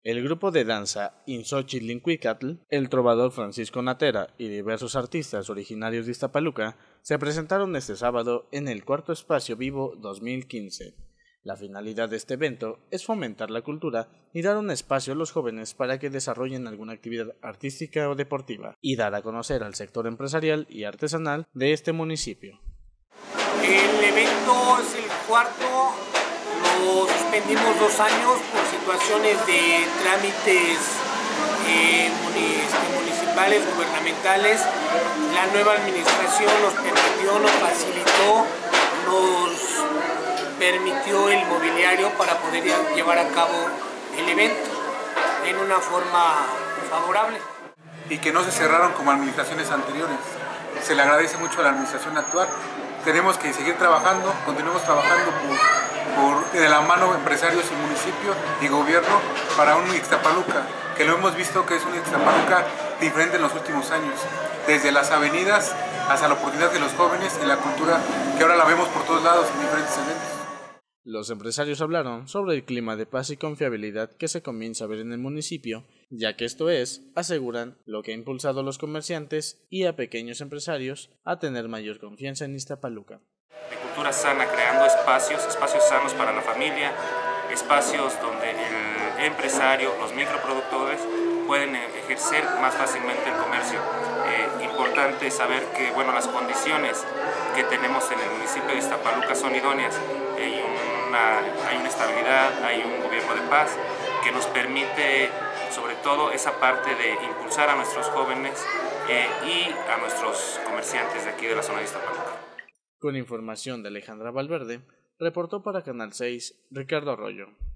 El grupo de danza Inxochitl-Incuicatl, el trovador Francisco Natera y diversos artistas originarios de Iztapaluca se presentaron este sábado en el Cuarto Espacio Vivo 2015. La finalidad de este evento es fomentar la cultura y dar un espacio a los jóvenes para que desarrollen alguna actividad artística o deportiva, y dar a conocer al sector empresarial y artesanal de este municipio. El evento es el cuarto, lo suspendimos 2 años por situaciones de trámites municipales, gubernamentales. La nueva administración nos permitió, nos facilitó, nos permitió el mobiliario para poder llevar a cabo el evento en una forma favorable. Y que no se cerraron como administraciones anteriores. Se le agradece mucho a la administración actual. Tenemos que seguir trabajando, continuemos trabajando de la mano empresarios y municipio y gobierno para un Ixtapaluca, que lo hemos visto que es un Ixtapaluca diferente en los últimos años, desde las avenidas hasta la oportunidad de los jóvenes y la cultura que ahora la vemos por todos lados en diferentes eventos. Los empresarios hablaron sobre el clima de paz y confiabilidad que se comienza a ver en el municipio, ya que esto es, aseguran, lo que ha impulsado a los comerciantes y a pequeños empresarios a tener mayor confianza en Iztapaluca. De cultura sana, creando espacios sanos para la familia, espacios donde el empresario, los microproductores pueden ejercer más fácilmente el comercio. Importante saber que las condiciones que tenemos en el municipio de Iztapaluca son idóneas. Hay una estabilidad, hay un gobierno de paz que nos permite sobre todo esa parte de impulsar a nuestros jóvenes y a nuestros comerciantes de aquí de la zona de Iztapaluca. Con información de Alejandra Valverde, reportó para Canal 6 Ricardo Arroyo.